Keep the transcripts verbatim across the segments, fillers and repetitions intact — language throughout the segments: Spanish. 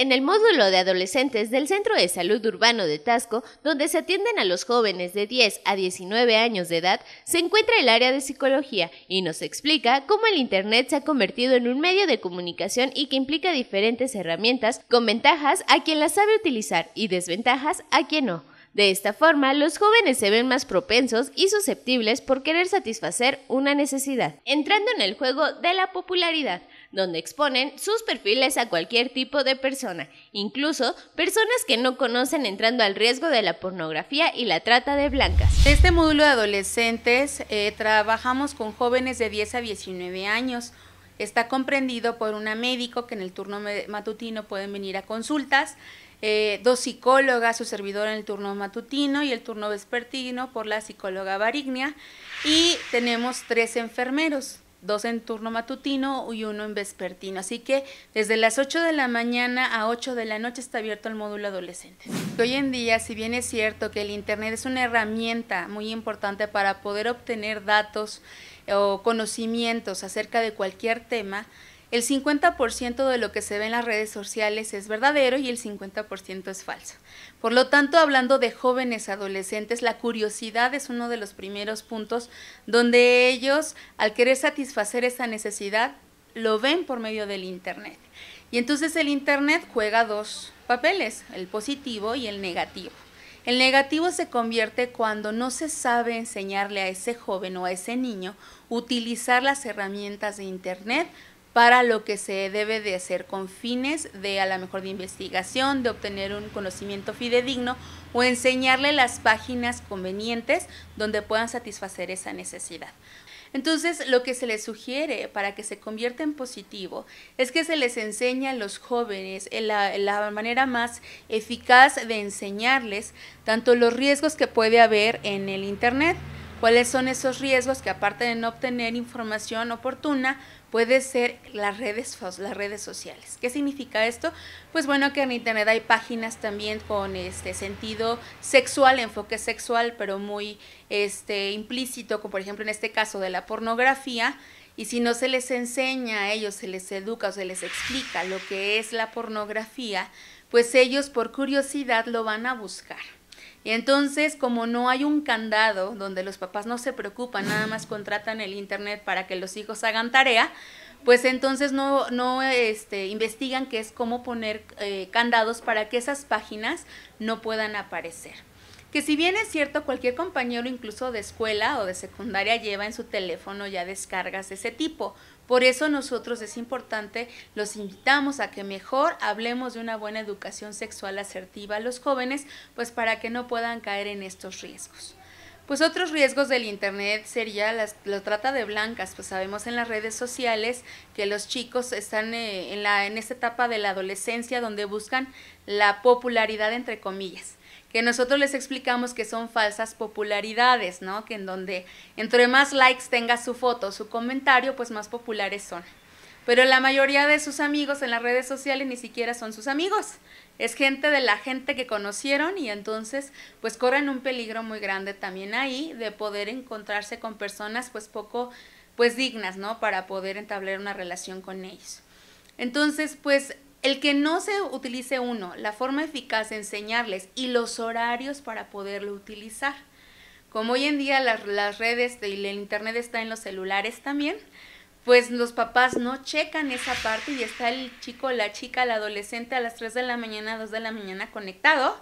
En el módulo de adolescentes del Centro de Salud Urbano de Taxco, donde se atienden a los jóvenes de diez a diecinueve años de edad, se encuentra el área de psicología y nos explica cómo el Internet se ha convertido en un medio de comunicación y que implica diferentes herramientas con ventajas a quien las sabe utilizar y desventajas a quien no. De esta forma, los jóvenes se ven más propensos y susceptibles por querer satisfacer una necesidad, entrando en el juego de la popularidad, donde exponen sus perfiles a cualquier tipo de persona, incluso personas que no conocen, entrando al riesgo de la pornografía y la trata de blancas. En este módulo de adolescentes eh, trabajamos con jóvenes de diez a diecinueve años. Está comprendido por una médico que en el turno matutino pueden venir a consultas, eh, dos psicólogas, su servidor en el turno matutino y el turno vespertino por la psicóloga Varignia, y tenemos tres enfermeros, dos en turno matutino y uno en vespertino, así que desde las ocho de la mañana a ocho de la noche está abierto el módulo adolescente. Hoy en día, si bien es cierto que el Internet es una herramienta muy importante para poder obtener datos o conocimientos acerca de cualquier tema, el cincuenta por ciento de lo que se ve en las redes sociales es verdadero y el cincuenta por ciento es falso. Por lo tanto, hablando de jóvenes adolescentes, la curiosidad es uno de los primeros puntos donde ellos, al querer satisfacer esa necesidad, lo ven por medio del Internet. Y entonces el Internet juega dos papeles, el positivo y el negativo. El negativo se convierte cuando no se sabe enseñarle a ese joven o a ese niño utilizar las herramientas de Internet para lo que se debe de hacer con fines de a lo mejor de investigación, de obtener un conocimiento fidedigno o enseñarle las páginas convenientes donde puedan satisfacer esa necesidad. Entonces, lo que se les sugiere para que se convierta en positivo es que se les enseñe a los jóvenes la, la manera más eficaz de enseñarles tanto los riesgos que puede haber en el Internet, cuáles son esos riesgos que aparte de no obtener información oportuna, puede ser las redes, las redes sociales. ¿Qué significa esto? Pues bueno, que en Internet hay páginas también con este sentido sexual, enfoque sexual, pero muy este, implícito, como por ejemplo en este caso de la pornografía, y si no se les enseña a ellos, se les educa o se les explica lo que es la pornografía, pues ellos por curiosidad lo van a buscar. Y entonces, como no hay un candado donde los papás no se preocupan, nada más contratan el Internet para que los hijos hagan tarea, pues entonces no, no este, investigan qué es cómo poner eh, candados para que esas páginas no puedan aparecer. Que si bien es cierto, cualquier compañero incluso de escuela o de secundaria lleva en su teléfono ya descargas de ese tipo. Por eso nosotros es importante, los invitamos a que mejor hablemos de una buena educación sexual asertiva a los jóvenes, pues para que no puedan caer en estos riesgos. Pues otros riesgos del Internet sería la, la trata de blancas. Pues sabemos en las redes sociales que los chicos están eh, en, la, en esta etapa de la adolescencia donde buscan la popularidad entre comillas, que nosotros les explicamos que son falsas popularidades, ¿no? Que en donde entre más likes tenga su foto, su comentario, pues más populares son. Pero la mayoría de sus amigos en las redes sociales ni siquiera son sus amigos. Es gente de la gente que conocieron y entonces pues corren un peligro muy grande también ahí de poder encontrarse con personas pues poco pues dignas, ¿no? Para poder entablar una relación con ellos. Entonces pues el que no se utilice uno, la forma eficaz de enseñarles y los horarios para poderlo utilizar. Como hoy en día las, las redes y el Internet está en los celulares también, pues los papás no checan esa parte y está el chico, la chica, el adolescente a las tres de la mañana, dos de la mañana conectado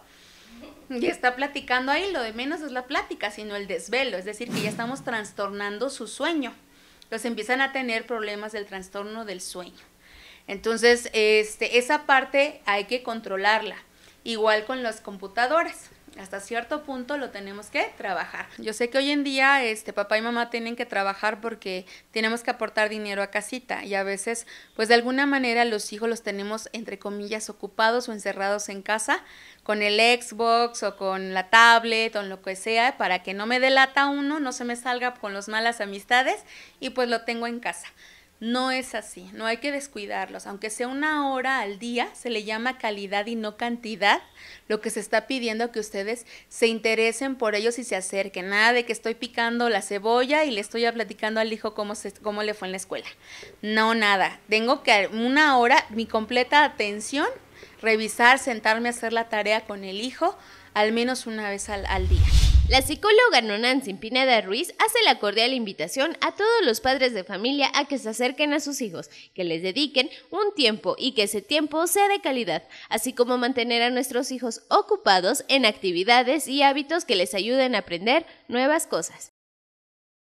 y está platicando ahí. Lo de menos es la plática, sino el desvelo, es decir, que ya estamos trastornando su sueño. Los empiezan a tener problemas del trastorno del sueño. Entonces, este, esa parte hay que controlarla, igual con las computadoras. Hasta cierto punto lo tenemos que trabajar. Yo sé que hoy en día este, papá y mamá tienen que trabajar porque tenemos que aportar dinero a casita y a veces, pues de alguna manera los hijos los tenemos entre comillas ocupados o encerrados en casa con el Xbox o con la tablet o lo que sea para que no me delata uno, no se me salga con las malas amistades y pues lo tengo en casa. No es así, no hay que descuidarlos, aunque sea una hora al día, se le llama calidad y no cantidad, lo que se está pidiendo que ustedes se interesen por ellos y se acerquen, nada de que estoy picando la cebolla y le estoy platicando al hijo cómo, se, cómo le fue en la escuela, no, nada, tengo que una hora, mi completa atención revisar, sentarme a hacer la tarea con el hijo al menos una vez al, al día. La psicóloga Nonantzin Pineda Ruiz hace la cordial invitación a todos los padres de familia a que se acerquen a sus hijos, que les dediquen un tiempo y que ese tiempo sea de calidad, así como mantener a nuestros hijos ocupados en actividades y hábitos que les ayuden a aprender nuevas cosas.